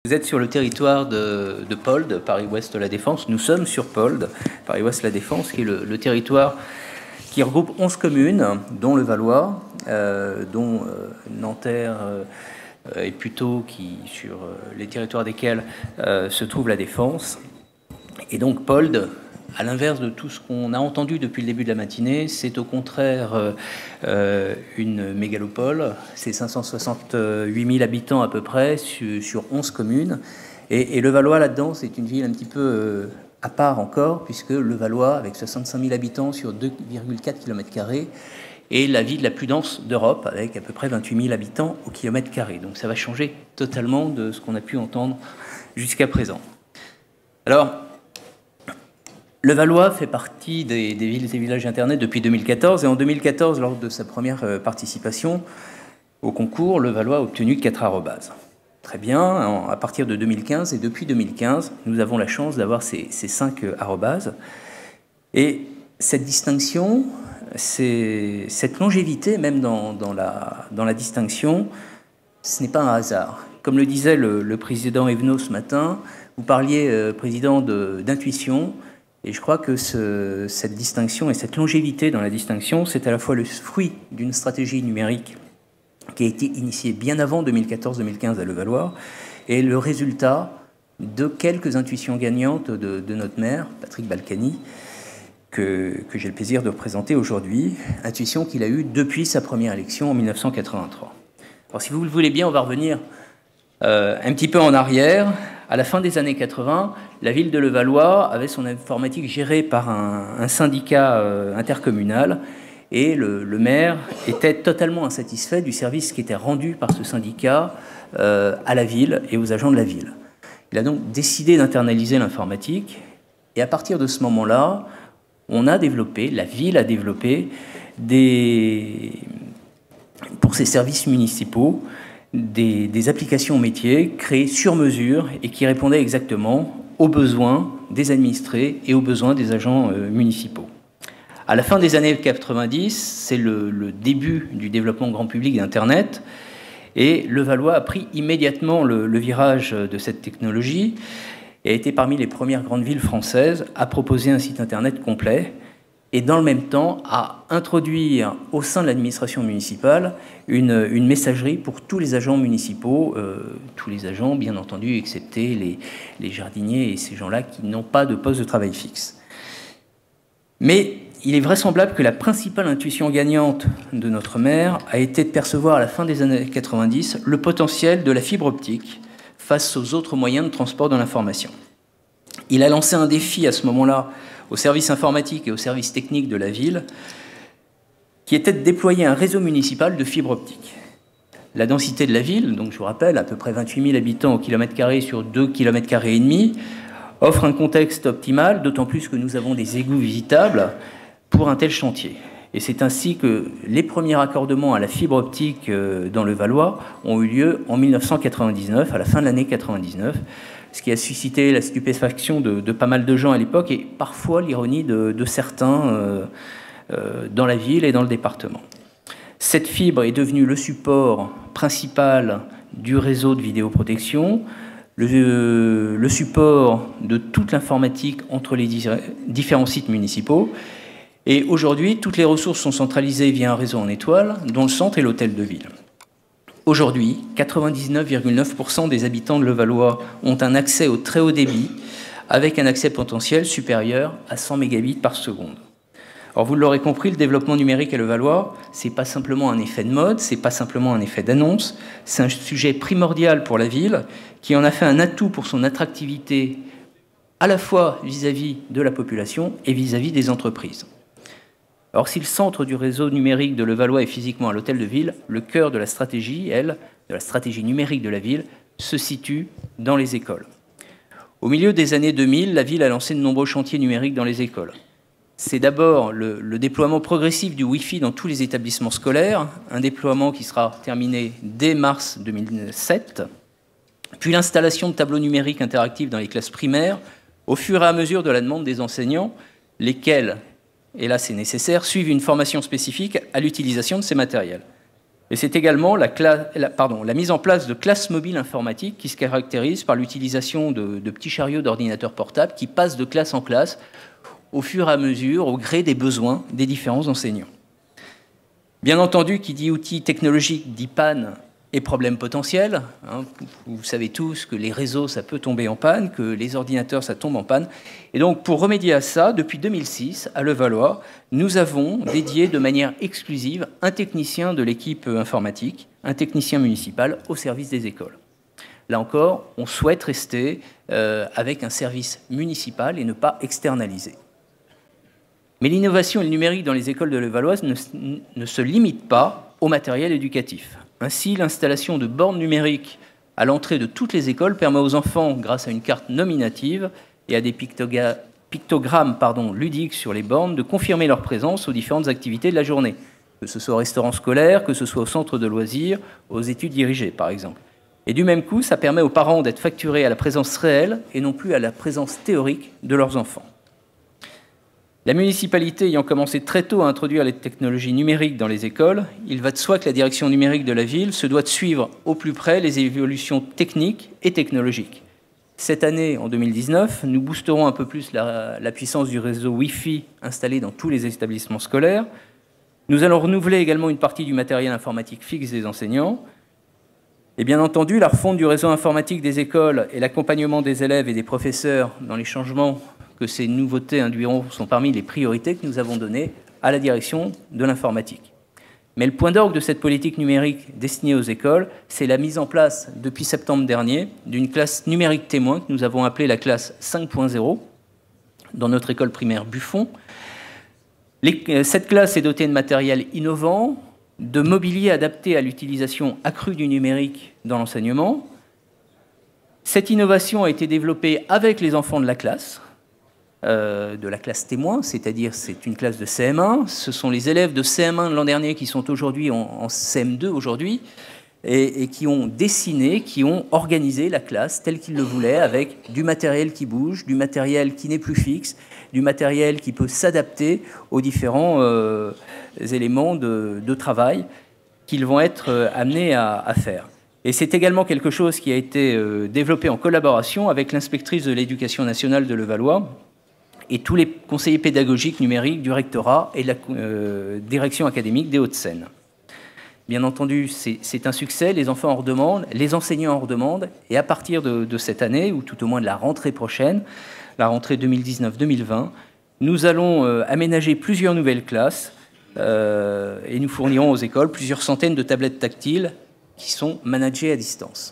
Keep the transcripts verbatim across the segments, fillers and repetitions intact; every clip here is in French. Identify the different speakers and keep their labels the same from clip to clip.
Speaker 1: Vous êtes sur le territoire de, de Polde, Paris-Ouest La Défense. Nous sommes sur Polde, Paris-Ouest La Défense, qui est le, le territoire qui regroupe onze communes, dont le Valois, euh, dont euh, Nanterre euh, et Puteaux, qui, sur euh, les territoires desquels euh, se trouve La Défense. Et donc Polde, à l'inverse de tout ce qu'on a entendu depuis le début de la matinée, c'est au contraire euh, une mégalopole. C'est cinq cent soixante-huit mille habitants à peu près sur, sur onze communes. Et, et le Valois, là-dedans, c'est une ville un petit peu euh, à part encore, puisque le Valois, avec soixante-cinq mille habitants sur deux virgule quatre kilomètres carrés, est la ville la plus dense d'Europe, avec à peu près vingt-huit mille habitants au kilomètre carré. Donc ça va changer totalement de ce qu'on a pu entendre jusqu'à présent. Alors, le Valois fait partie des, des villes et villages Internet depuis deux mille quatorze. Et en deux mille quatorze, lors de sa première participation au concours, le Valois a obtenu quatre arrobases. Très bien, à partir de deux mille quinze, et depuis deux mille quinze, nous avons la chance d'avoir ces, ces cinq arrobases. Et cette distinction, cette longévité, même dans, dans, la, dans la distinction, ce n'est pas un hasard. Comme le disait le, le président Evenot ce matin, vous parliez, euh, président, d'intuition. Et je crois que ce, cette distinction et cette longévité dans la distinction, c'est à la fois le fruit d'une stratégie numérique qui a été initiée bien avant deux mille quatorze deux mille quinze à Levallois, et le résultat de quelques intuitions gagnantes de, de notre maire, Patrick Balkany, que, que j'ai le plaisir de représenter aujourd'hui, intuition qu'il a eue depuis sa première élection en mille neuf cent quatre-vingt-trois. Alors si vous le voulez bien, on va revenir euh, un petit peu en arrière. À la fin des années quatre-vingts, la ville de Levallois avait son informatique gérée par un, un syndicat euh, intercommunal, et le, le maire était totalement insatisfait du service qui était rendu par ce syndicat euh, à la ville et aux agents de la ville. Il a donc décidé d'internaliser l'informatique, et à partir de ce moment-là, on a développé, la ville a développé des, pour ses services municipaux, Des, des applications métiers créées sur mesure et qui répondaient exactement aux besoins des administrés et aux besoins des agents euh, municipaux. À la fin des années quatre-vingt-dix, c'est le, le début du développement grand public d'Internet, et le Valois a pris immédiatement le, le virage de cette technologie et a été parmi les premières grandes villes françaises à proposer un site Internet complet, et dans le même temps à introduire au sein de l'administration municipale une, une messagerie pour tous les agents municipaux, euh, tous les agents bien entendu, excepté les, les jardiniers et ces gens-là qui n'ont pas de poste de travail fixe. Mais il est vraisemblable que la principale intuition gagnante de notre maire a été de percevoir à la fin des années quatre-vingt-dix le potentiel de la fibre optique face aux autres moyens de transport de l'information. Il a lancé un défi à ce moment-là aux services informatiques et aux services techniques de la ville, qui était de déployer un réseau municipal de fibre optique. La densité de la ville, donc je vous rappelle, à peu près vingt-huit mille habitants au kilomètre carré sur deux kilomètres carrés et demi, offre un contexte optimal, d'autant plus que nous avons des égouts visitables pour un tel chantier. Et c'est ainsi que les premiers raccordements à la fibre optique dans le Valois ont eu lieu en mille neuf cent quatre-vingt-dix-neuf, à la fin de l'année quatre-vingt-dix-neuf, ce qui a suscité la stupéfaction de, de pas mal de gens à l'époque, et parfois l'ironie de, de certains euh, euh, dans la ville et dans le département. Cette fibre est devenue le support principal du réseau de vidéoprotection, le, le support de toute l'informatique entre les différents sites municipaux, et aujourd'hui, toutes les ressources sont centralisées via un réseau en étoile, dont le centre est l'hôtel de ville. Aujourd'hui, quatre-vingt-dix-neuf virgule neuf pour cent des habitants de Levallois ont un accès au très haut débit, avec un accès potentiel supérieur à cent mégabits par seconde. Alors vous l'aurez compris, le développement numérique à Levallois, ce n'est pas simplement un effet de mode, ce n'est pas simplement un effet d'annonce, c'est un sujet primordial pour la ville, qui en a fait un atout pour son attractivité, à la fois vis-à-vis de la population et vis-à-vis des entreprises. Or, si le centre du réseau numérique de Levallois est physiquement à l'hôtel de ville, le cœur de la stratégie, elle, de la stratégie numérique de la ville, se situe dans les écoles. Au milieu des années deux mille, la ville a lancé de nombreux chantiers numériques dans les écoles. C'est d'abord le, le déploiement progressif du Wi-Fi dans tous les établissements scolaires, un déploiement qui sera terminé dès mars deux mille sept, puis l'installation de tableaux numériques interactifs dans les classes primaires, au fur et à mesure de la demande des enseignants, lesquels, et là c'est nécessaire, suivent une formation spécifique à l'utilisation de ces matériels. Et c'est également la, la, pardon, la mise en place de classes mobiles informatiques qui se caractérisent par l'utilisation de, de petits chariots d'ordinateurs portables qui passent de classe en classe au fur et à mesure, au gré des besoins des différents enseignants. Bien entendu, qui dit outils technologiques dit panne et problèmes potentiels. Hein, vous savez tous que les réseaux, ça peut tomber en panne, que les ordinateurs, ça tombe en panne. Et donc, pour remédier à ça, depuis deux mille six, à Levallois, nous avons dédié de manière exclusive un technicien de l'équipe informatique, un technicien municipal au service des écoles. Là encore, on souhaite rester euh, avec un service municipal et ne pas externaliser. Mais l'innovation et le numérique dans les écoles de Levallois ne, ne se limite pas au matériel éducatif. Ainsi, l'installation de bornes numériques à l'entrée de toutes les écoles permet aux enfants, grâce à une carte nominative et à des pictogrammes pardon, ludiques sur les bornes, de confirmer leur présence aux différentes activités de la journée, que ce soit au restaurant scolaire, que ce soit au centre de loisirs, aux études dirigées, par exemple. Et du même coup, ça permet aux parents d'être facturés à la présence réelle et non plus à la présence théorique de leurs enfants. La municipalité ayant commencé très tôt à introduire les technologies numériques dans les écoles, il va de soi que la direction numérique de la ville se doit de suivre au plus près les évolutions techniques et technologiques. Cette année, en deux mille dix-neuf, nous boosterons un peu plus la, la puissance du réseau Wi-Fi installé dans tous les établissements scolaires. Nous allons renouveler également une partie du matériel informatique fixe des enseignants. Et bien entendu, la refonte du réseau informatique des écoles et l'accompagnement des élèves et des professeurs dans les changements que ces nouveautés induiront sont parmi les priorités que nous avons données à la direction de l'informatique. Mais le point d'orgue de cette politique numérique destinée aux écoles, c'est la mise en place, depuis septembre dernier, d'une classe numérique témoin que nous avons appelée la classe cinq point zéro dans notre école primaire Buffon. Les, cette classe est dotée de matériel innovant, de mobilier adapté à l'utilisation accrue du numérique dans l'enseignement. Cette innovation a été développée avec les enfants de la classe, Euh, de la classe témoin, c'est-à-dire c'est une classe de C M un. Ce sont les élèves de C M un de l'an dernier qui sont aujourd'hui en, en C M deux aujourd'hui et, et qui ont dessiné, qui ont organisé la classe telle qu'ils le voulaient, avec du matériel qui bouge, du matériel qui n'est plus fixe, du matériel qui peut s'adapter aux différents euh, éléments de, de travail qu'ils vont être euh, amenés à, à faire. Et c'est également quelque chose qui a été euh, développé en collaboration avec l'inspectrice de l'éducation nationale de Levallois et tous les conseillers pédagogiques numériques du rectorat et de la euh, direction académique des Hauts-de-Seine. Bien entendu, c'est un succès, les enfants en redemandent, les enseignants en redemandent, et à partir de, de cette année, ou tout au moins de la rentrée prochaine, la rentrée deux mille dix-neuf deux mille vingt, nous allons euh, aménager plusieurs nouvelles classes euh, et nous fournirons aux écoles plusieurs centaines de tablettes tactiles qui sont managées à distance.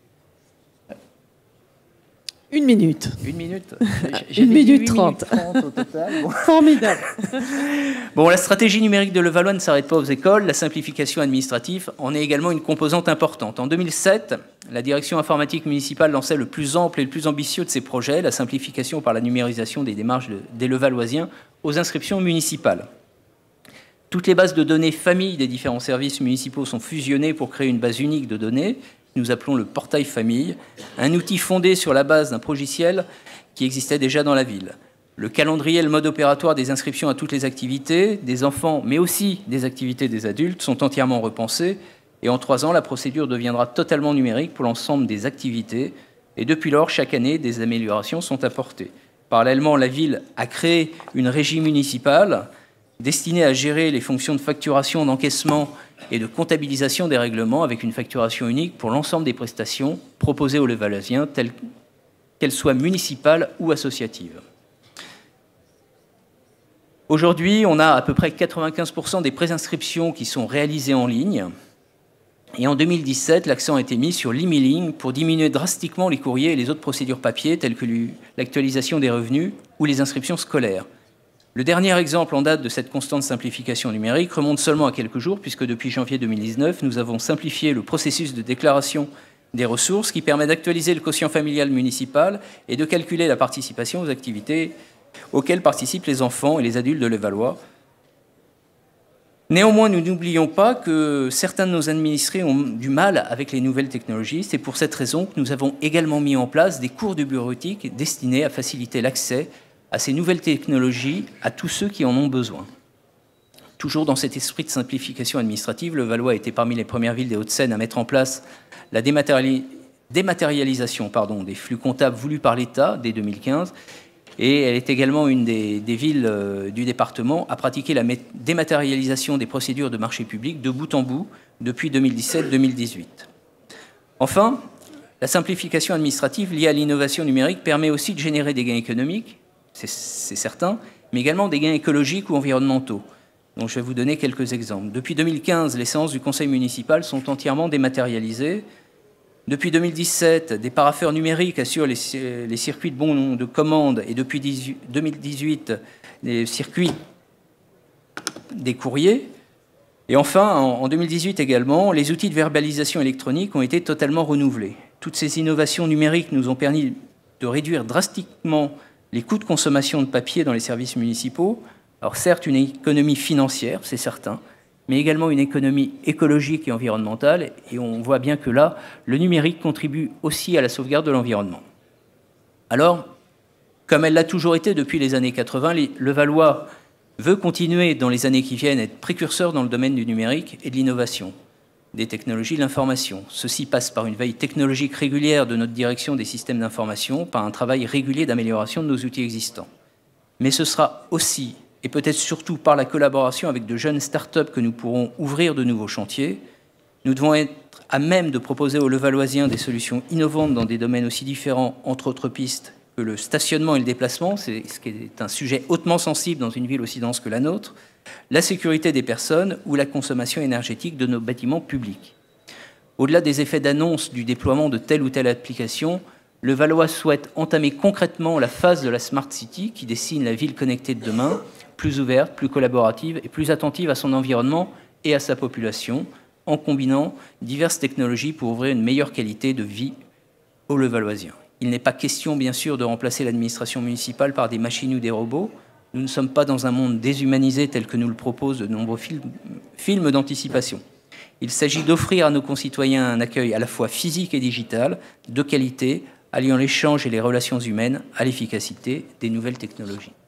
Speaker 2: Une minute.
Speaker 1: Une minute.
Speaker 2: Une minute trente.
Speaker 1: Au total. Bon.
Speaker 2: Formidable.
Speaker 1: Bon, la stratégie numérique de Levallois ne s'arrête pas aux écoles. La simplification administrative en est également une composante importante. En deux mille sept, la direction informatique municipale lançait le plus ample et le plus ambitieux de ses projets, la simplification par la numérisation des démarches des Levalloisiens aux inscriptions municipales. Toutes les bases de données familles des différents services municipaux sont fusionnées pour créer une base unique de données. Nous appelons le portail famille, un outil fondé sur la base d'un logiciel qui existait déjà dans la ville. Le calendrier et le mode opératoire des inscriptions à toutes les activités, des enfants, mais aussi des activités des adultes, sont entièrement repensés. Et en trois ans, la procédure deviendra totalement numérique pour l'ensemble des activités. Et depuis lors, chaque année, des améliorations sont apportées. Parallèlement, la ville a créé une régie municipale destinée à gérer les fonctions de facturation, d'encaissement et de comptabilisation des règlements avec une facturation unique pour l'ensemble des prestations proposées aux Levalloisiens, telles qu'elles soient municipales ou associatives. Aujourd'hui, on a à peu près quatre-vingt-quinze pour cent des préinscriptions qui sont réalisées en ligne. Et en deux mille dix-sept, l'accent a été mis sur l'e-mailing pour diminuer drastiquement les courriers et les autres procédures papier, telles que l'actualisation des revenus ou les inscriptions scolaires. Le dernier exemple en date de cette constante simplification numérique remonte seulement à quelques jours, puisque depuis janvier deux mille dix-neuf, nous avons simplifié le processus de déclaration des ressources qui permet d'actualiser le quotient familial municipal et de calculer la participation aux activités auxquelles participent les enfants et les adultes de Levallois. Néanmoins, nous n'oublions pas que certains de nos administrés ont du mal avec les nouvelles technologies. C'est pour cette raison que nous avons également mis en place des cours de bureautique destinés à faciliter l'accès à ces nouvelles technologies à tous ceux qui en ont besoin. Toujours dans cet esprit de simplification administrative, Levallois était parmi les premières villes des Hauts-de-Seine à mettre en place la dématérialisation dématérialisation pardon, des flux comptables voulus par l'État dès deux mille quinze, et elle est également une des, des villes euh, du département à pratiquer la dématérialisation des procédures de marché public de bout en bout depuis deux mille dix-sept deux mille dix-huit. Enfin, la simplification administrative liée à l'innovation numérique permet aussi de générer des gains économiques, c'est certain, mais également des gains écologiques ou environnementaux. Donc je vais vous donner quelques exemples. Depuis deux mille quinze, les séances du conseil municipal sont entièrement dématérialisées. Depuis deux mille dix-sept, des parapheurs numériques assurent les, les circuits de bons de commande et depuis deux mille dix-huit, les circuits des courriers. Et enfin, en deux mille dix-huit également, les outils de verbalisation électronique ont été totalement renouvelés. Toutes ces innovations numériques nous ont permis de réduire drastiquement les coûts de consommation de papier dans les services municipaux. Alors certes, une économie financière, c'est certain, mais également une économie écologique et environnementale. Et on voit bien que là, le numérique contribue aussi à la sauvegarde de l'environnement. Alors, comme elle l'a toujours été depuis les années quatre-vingt, Levallois veut continuer dans les années qui viennent à être précurseur dans le domaine du numérique et de l'innovation, des technologies de l'information. Ceci passe par une veille technologique régulière de notre direction des systèmes d'information, par un travail régulier d'amélioration de nos outils existants. Mais ce sera aussi et peut-être surtout par la collaboration avec de jeunes start-up que nous pourrons ouvrir de nouveaux chantiers. Nous devons être à même de proposer aux Levalloisiens des solutions innovantes dans des domaines aussi différents, entre autres pistes, que le stationnement et le déplacement, c'est ce qui est un sujet hautement sensible dans une ville aussi dense que la nôtre, la sécurité des personnes ou la consommation énergétique de nos bâtiments publics. Au-delà des effets d'annonce du déploiement de telle ou telle application, Levallois souhaite entamer concrètement la phase de la Smart City qui dessine la ville connectée de demain, plus ouverte, plus collaborative et plus attentive à son environnement et à sa population, en combinant diverses technologies pour ouvrir une meilleure qualité de vie aux Levalloisiens. Il n'est pas question, bien sûr, de remplacer l'administration municipale par des machines ou des robots. Nous ne sommes pas dans un monde déshumanisé tel que nous le proposent de nombreux films, films d'anticipation. Il s'agit d'offrir à nos concitoyens un accueil à la fois physique et digital, de qualité, alliant l'échange et les relations humaines à l'efficacité des nouvelles technologies.